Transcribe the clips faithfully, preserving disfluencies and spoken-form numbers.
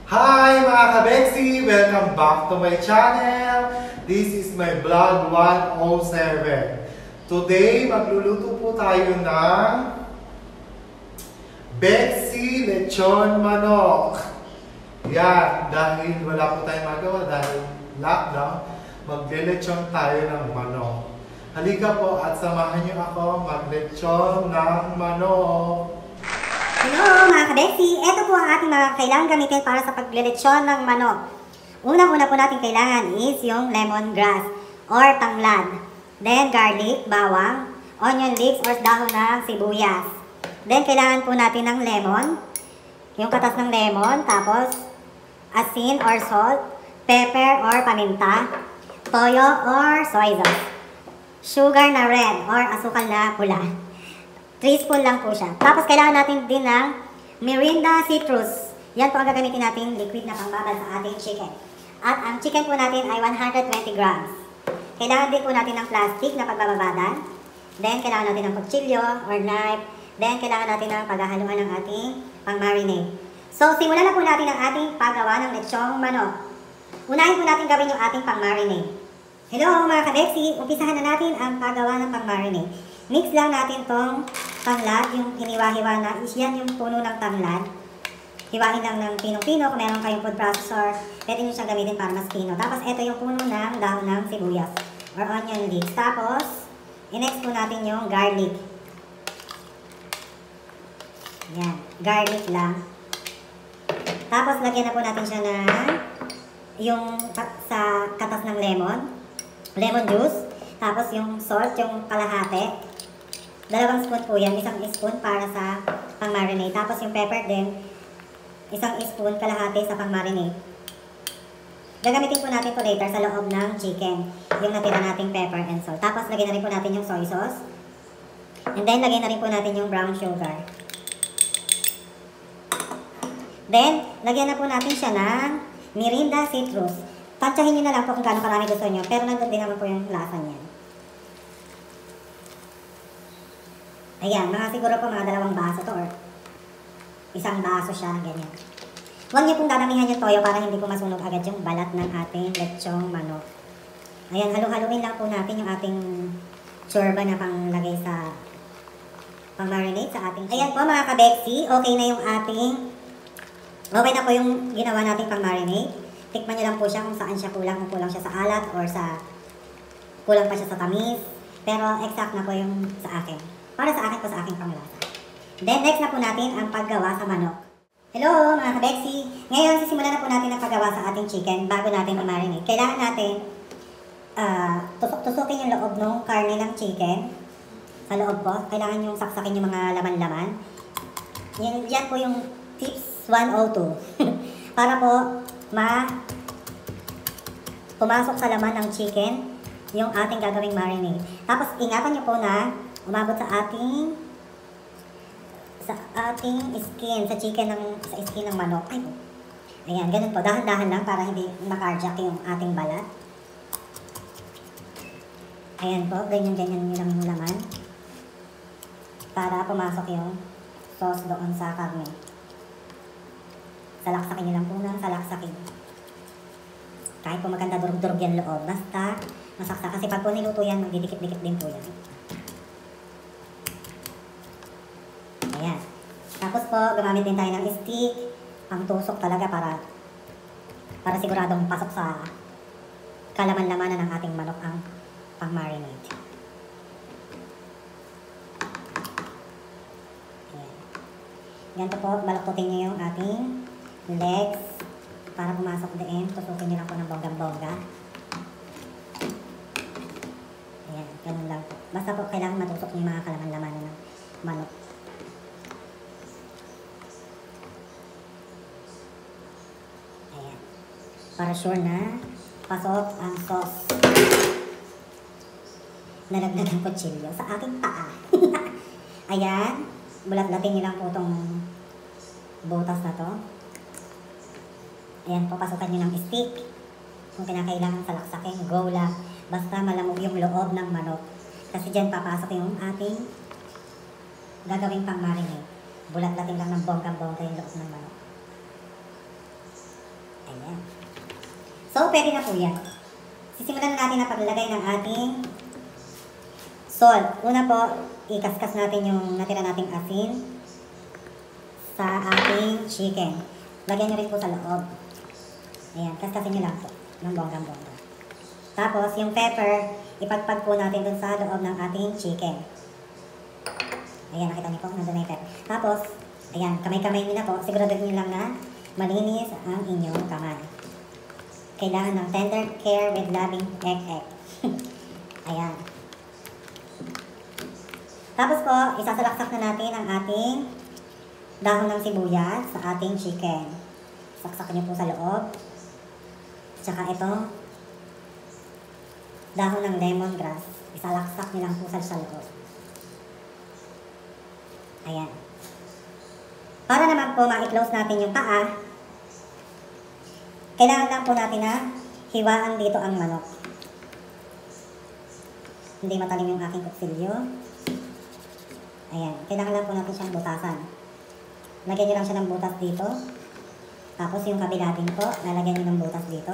Hi mga kabeksi! Welcome back to my channel! This is my vlog one oh seven. Today, magluluto po tayo ng Beksi Lechon Manok. Yan, dahil wala po tayong magawa, dahil lockdown, magle-lechon tayo ng manok. Halika po at samahan niyo ako mag-lechon ng manok. Hello mga kabeksi! Ito po ang ating mga kailangan gamitin para sa paglilitsyon ng manok. Unang-una po natin kailangan is yung lemongrass or tanglad. Then garlic, bawang, onion leaves or dahon ng sibuyas. Then kailangan po natin ng lemon, yung katas ng lemon, tapos asin or salt, pepper or paminta, toyo or soy sauce, sugar na red or asukal na pula. three spoon lang po siya. Tapos kailangan natin din ng Mirinda citrus. Yan po ang gagamitin natin liquid na pangbabad sa ating chicken. At ang chicken po natin ay one hundred twenty grams. Kailangan din po natin ng plastic na pagbababadan. Then kailangan natin ng kutsilyo or knife. Then kailangan natin ng paghahaluan ng ating pang-marinate. So simulan na po natin ang ating paggawa ng lechong manok. Unahin po natin gawin yung ating pang-marinate. Hello mga kabeksi! Umpisahan na natin ang paggawa ng pang-marinate. Mix lang natin tong tanglad, yung hiniwa-hiwa na, yan yung puno ng tanglad. Hiwain lang ng pinong-pino, kung meron kayong food processor, pwede nyo siyang gamitin para mas pino. Tapos ito yung puno ng dahon ng sibuyas or onion leaves. Tapos, i-next po natin yung garlic. Yan, garlic lang. Tapos, lagyan na po natin siya na yung sa katas ng lemon, lemon juice. Tapos yung salt, yung kalahati. Dalawang spoon po yan, isang spoon para sa pang-marinate. Tapos yung pepper din, isang spoon kalahati sa pang-marinate. Gagamitin po natin po later sa loob ng chicken, yung natira nating pepper and salt. Tapos lagyan na rin po natin yung soy sauce. And then lagyan na rin po natin yung brown sugar. Then, lagyan na po natin siya ng Mirinda citrus. Tansyahin nyo na lang po kung gaano karami gusto nyo, pero nandun din naman po yung lasa niya. Ayan, mga siguro po mga dalawang baso to or isang baso siya, ganyan. Huwag niyo pong dadamihan yung toyo para hindi po masunog agad yung balat ng ating lechong manok. Ayan, halu-haluin lang po natin yung ating chorba na panglagay sa pang-marinate sa ating. Ayan po mga kabeksi, okay na yung ating, okay na po yung ginawa nating pang-marinate. Tikman nyo lang po siya kung saan siya kulang, kung kulang siya sa alat or sa kulang pa siya sa tamis. Pero exact na po yung sa akin. Para sa akin po sa aking panglasa. Then next na po natin ang paggawa sa manok. Hello mga kabeksi! Ngayon sisimulan na po natin ang paggawa sa ating chicken bago natin i-marinate. Kailangan natin uh, tusok-tusukin yung loob ng karne ng chicken. Sa loob po, kailangan yung saksakin yung mga laman-laman. Yan, yan po yung tips one oh two. Para po ma pumasok sa laman ng chicken yung ating gagawing marinade. Tapos ingatan nyo po na umabot sa ating sa ating skin, sa chicken ng sa skin ng manok. Ay po. Ayan, ganun po. Dahan-dahan lang para hindi makarjak yung ating balat. Ayan po, ganyan-ganyan nyo lang yung laman. Para pumasok yung sauce doon sa karne. Salaksakin nyo lang po ng salaksakin. Kahit po maganda durug-durug yan loob. Basta masaksak. Kasi pag po niluto yan, magdidikit-dikit din po yan. Ayan. Tapos po, gumamit din tayo ng stick. Pang tusok talaga para para siguradong pasok sa kalaman-lamanan ng ating manok ang pang-marinate. Ayan. Ganito po, balaktutin nyo yung ating legs para pumasok din. Tusukin nyo lang po ng bonggang-bongga. Ayan, ganun lang po. Basta po kailangan matusok yung mga kalaman-lamanan ng manok. Ayan. Para sure na pasok ang sauce. Nalaglag ang kutsilyo sa aking paa. Ayan. Bulat-latin nyo lang po itong butas na to. Ayan po, pasukan nyo ng stick. Kung kinakailangan salaksakin, go lang. Basta malamog yung loob ng manok. Kasi dyan papasok yung ating gagawing pang-marinate. Bulat-latin lang ng bonggang-bongga yung loob ng manok. Ayan. So, pwede na po yan. Sisimulan na natin na paglagay ng ating salt. Una po, ikaskas natin yung natira nating asin sa ating chicken. Lagyan nyo rin po sa loob. Ayan, kaskasin nyo lang po ng bonggang-bongga. Tapos, yung pepper, ipagpag po natin dun sa loob ng ating chicken. Ayan, nakita niyo po, nandun na yung pepper. Tapos, ayan, kamay-kamay nyo na po. Siguraduhin nyo lang na malinis ang inyong kamay. Kailangan ng tender care with loving ek-ek. Ayan. Tapos po, isasalaksak na natin ang ating dahon ng sibuyas sa ating chicken. Saksak nyo po sa loob. Tsaka ito, dahon ng lemongrass. Isalaksak nyo lang po sa loob. Ayan. Para naman po ma-close natin yung paa, kailangan lang po natin na hiwaan dito ang manok. Hindi matalim yung aking kutsilyo. Ayan. Kailangan lang po natin siyang butasan. Lagyan nyo lang siya ng butas dito. Tapos yung kabila din po, lalagyan nyo ng butas dito.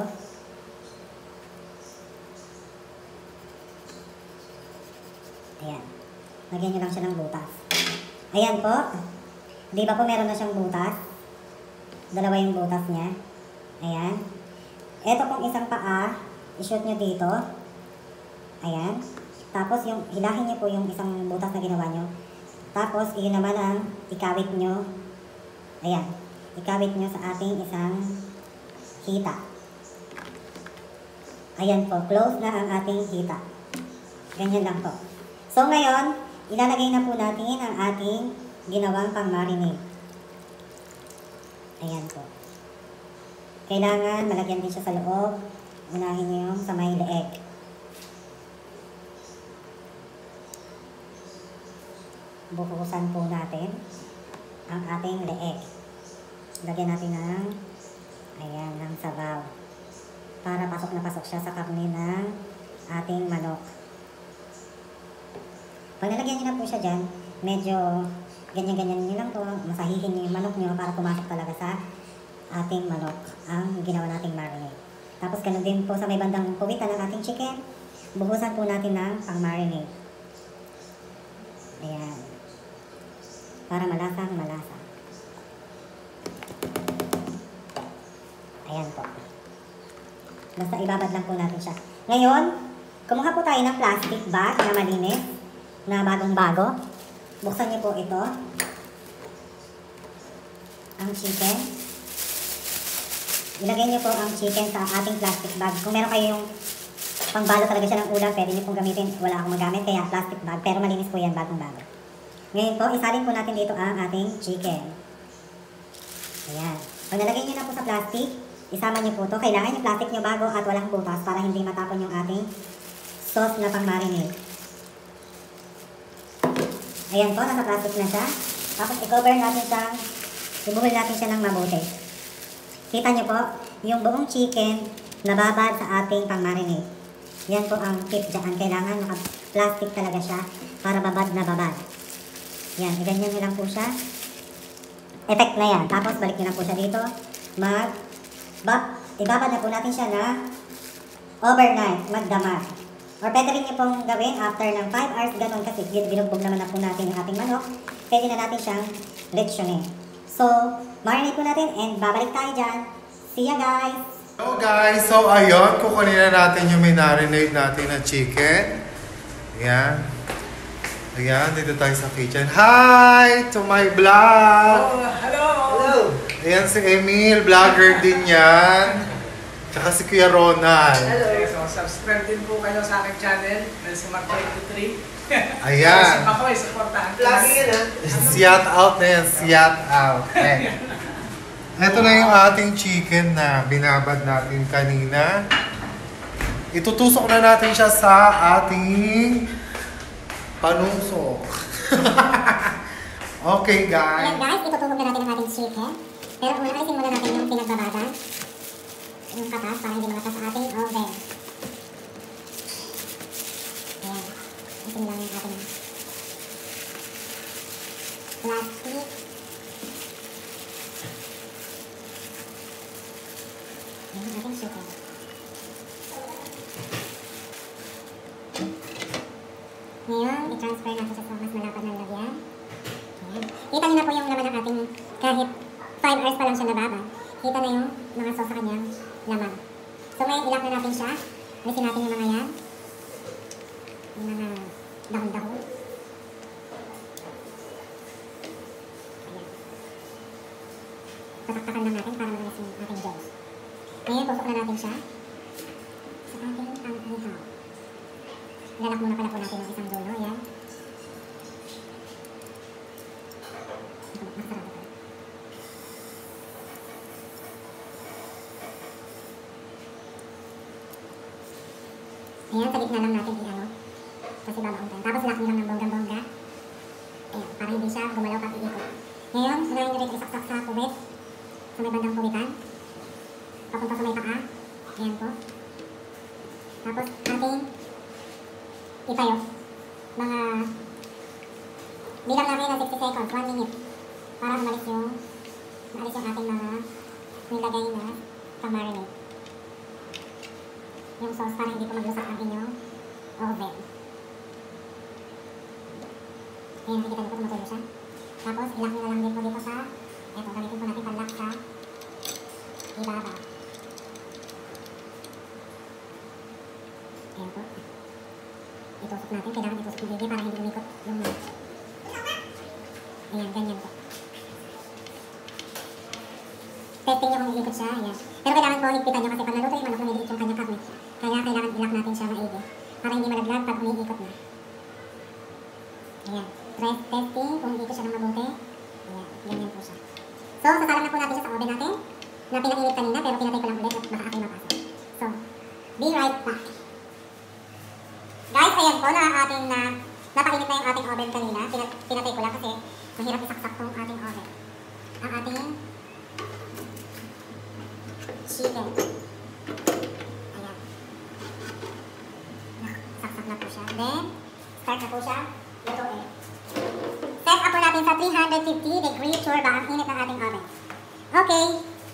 Ayan. Lagyan nyo lang siya ng butas. Ayan po. Di ba po meron na siyang butas? Dalawa yung butas niya. Ayan. Ito pong isang paa, i-shoot nyo dito. Ayan. Tapos yung hilahin nyo po yung isang butas na ginawa nyo. Tapos iyon naman ang ikawit nyo. Ayan. Ikawit nyo sa ating isang hita. Ayan po. Close na ang ating hita. Ganyan lang po. So ngayon, ilalagay na po natin ang ating ginawang pang-marinate. Ayan po. Kailangan malagyan din siya sa loob. Unahin nyo yung sa may leeg. Bukusan po natin ang ating leeg. Lagyan natin ng ayan, ng sabaw. Para pasok na pasok siya sa karne ng ating manok. Pag nalagyan nyo na po siya dyan, medyo ganyan-ganyan nyo lang to, masahihin nyo yung manok nyo para pumasok talaga sa ating manok ang ginawa nating marinade. Tapos ganun din po sa may bandang puwitan ng ating chicken, buhusan po natin ng pang-marinade. Ayan. Para malasang malasa. Ayan po. Basta ibabad lang po natin siya. Ngayon, kumuha po tayo ng plastic bag na malinis, na bagong-bago. Buksan niyo po ito. Ang chicken. Ilagay niyo po ang chicken sa ating plastic bag. Kung meron kayong pangbalo talaga siya ng ulam, pwede niyo pong gamitin. Wala akong magamit, kaya plastic bag. Pero malinis po yan, bagong-bago. Ngayon po, isalin po natin dito ang ating chicken. Ayan. Pag nalagay niyo na po sa plastic, isama niyo po ito. Kailangan yung plastic niyo bago at walang butas para hindi matapon yung ating sauce na pang-marinade. Ayan po, nasa plastic na siya. Tapos i-cover natin siya, ibuhol natin siya ng mabuti. Kita niyo po, yung buong chicken nababad sa ating pang-marinade. Yan po ang tip dyan. Kailangan naka-plastic talaga siya para babad na babad. Yan, iganyan nyo lang po siya. Effect na yan. Tapos balik nyo lang po siya dito. Mag, bab, ibabad na po natin siya na overnight, magdamag. Or pwede rin nyo pong gawin after ng five hours, ganun kasi binugbog naman na po natin yung ating manok. Pwede na natin siyang lechonin. So, marinate po natin and babalik tayo dyan. See ya guys! Hello guys! So ayun, kukunin na natin yung minarinade natin na chicken. Ayan. Ayan, dito tayo sa kitchen. Hi! To my vlog! Oh, hello! Hello! Ayan si Emil, vlogger din yan. Tsaka si Kuya Ronald. Hello! So, subscribe din po kayo sa aking channel, Nelson Mark twenty-three. Ayan. Kasi ako ay supportahan. Lagi yun ha? Siat out na yan, siat out. Eh. Ito na yung ating chicken na binabad natin kanina. Itutusok na natin siya sa ating panusok. Okay guys. Ayan guys, itutulog na natin ang ating chicken. Pero una alisin muna natin yung pinagbabagan. Yung katas para hindi malakas sa ating oven. Ayan. Alisin lang yung ating plastic. Ayan, ating chicken. Ngayon, i-transfer natin siya sa mas malapad na lagyan. Ayan. Kita niyo na po yung laman ng ating, kahit five hours pa lang siya nababad, kita na yung mga sauce sa kanyang laman. So ngayon, ilak na natin siya. Alisin natin yung mga yan. Yung mga dahon-dahon. Ayan. Tataktakan lang natin para malis yung ating juice. Ngayon, tusok na natin siya sa ating pang-ihaw. Lalak muna pala po natin yung isang dulo. Ayan. Masarap ito. Ayan, sa gitna lang natin i-ano. Kasi babaon tayo. Tapos laki lang ng bonggang-bongga. Ayan, para hindi siya gumalaw pag iikot. Ngayon, unahin nyo rin isaksak sa kubit. Sa may bandang kubitan. Papunta sa may paa. Ayan po. Tapos, ating itayo. Mga bilang namin ng sixty seconds, one minute. Para umalis yung maalis yung ating mga nilagay na pang-marinate. Yung sauce para hindi po maglusak ang inyong oven. Ayan, nakikita niyo po tumutulo siya. Tapos, ilak nyo na lang din po dito sa, eto, gamitin po natin panlak sa ibabaw. Ayan po. Itusok natin. Kailangan itusok ng gigi para hindi umikot yung mga. Ayan, ganyan po. Testing nyo kung iikot siya. Ayan. Pero kailangan po higpitan nyo kasi pag naluto yung manok, lumiliit yung kanyang karne. Kaya kailangan ilak natin siya maigi. Para hindi malaglag pag umiikot na. Ayan. Test testing kung iikot siya ng mabuti. Ayan. Ganyan po siya. So, sasalang na po natin siya sa oven natin. Na pinag-init kanina pero pinatay ko lang ulit at baka ako'y mapasa. So, be right back. Guys, ayan po na ating na napainit na yung ating oven kanina. Pinat pinatay ko lang kasi mahirap isaksak tong ating oven. Ang ating chicken. Ayan. Saksak na po siya. Then, start na po siya. Lutuin. Set up po natin sa three hundred fifty degree turba ang init ng ating oven. Okay.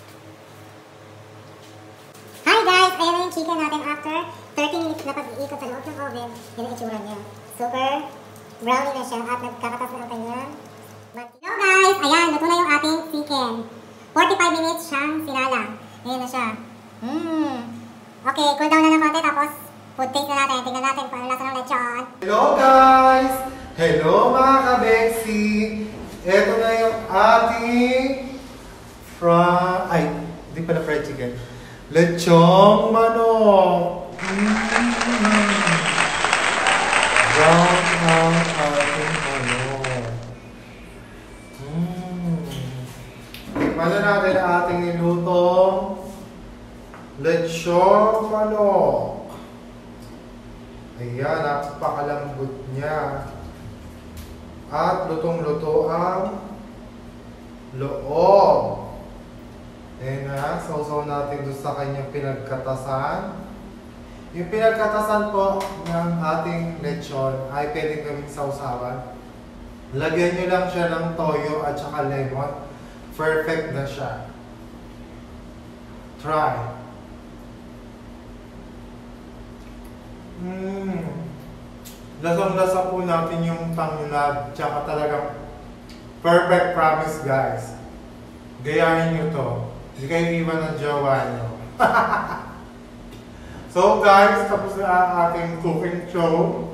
Hi guys! Ayan na yung chicken natin after thirty minutes na pag-iikot sa loob ng oven. Yan ang itsura niya. Super brownie na siya at nagkakatas na ang kanyang mantika. Hello guys! Ayan, luto na yung ating chicken. forty-five minutes siyang sinalang. Ayan na siya. Mmm. Okay, cool down na ng konti tapos food taste na natin. Tingnan natin kung ano lasa ng lechon. Hello guys! Hello mga ka-Bexy! Ito na yung ating fra... Ay, hindi pala fried chicken. Lechong manok! Mm-hmm. Brown ang ating manok. Mm. Tikman na natin ang ating nilutong lechong manok. Ayan, napakalambot niya. At lutong-luto ang loob. Ayan na, sausaw natin doon sa kanyang pinagkatasan. Yung pinagkatasan po ng ating lechon ay pwedeng gawing sausawan. Lagyan nyo lang siya ng toyo at saka lemon. Perfect na siya. Try. Mmm. Lasang-lasa po natin yung tanglad. Tsaka talagang perfect, promise guys. Gayahin nyo to. Hindi kayo iwan ng jowa nyo. So guys, tapos na ang ating cooking show.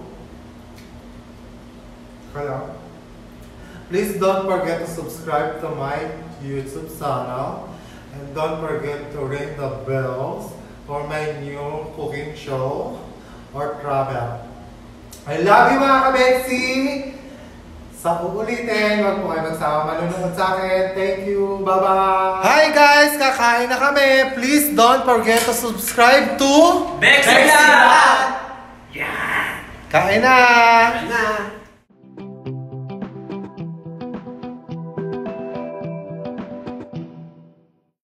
Hello. Please don't forget to subscribe to my YouTube channel. And don't forget to ring the bells for my new cooking show or travel. I love you mga ka-Bexy! Sa uulitin, wag po kayo magsama manunod sa akin. Thank you. Bye-bye. Hi guys! Kakain na kami. Please don't forget to subscribe to Bexy Vlog! Kain na! Na!